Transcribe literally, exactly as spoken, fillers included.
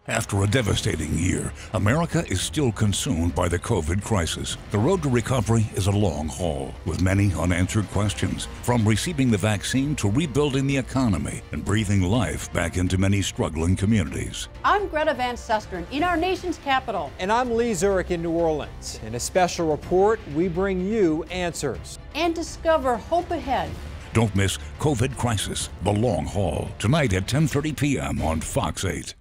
After a devastating year, America is still consumed by the COVID crisis. The road to recovery is a long haul, with many unanswered questions, from receiving the vaccine to rebuilding the economy and breathing life back into many struggling communities. I'm Greta Van Susteren in our nation's capital. And I'm Lee Zurich in New Orleans. In a special report, we bring you answers. And discover hope ahead. Don't miss COVID Crisis, The Long Haul, tonight at ten thirty p m on Fox eight.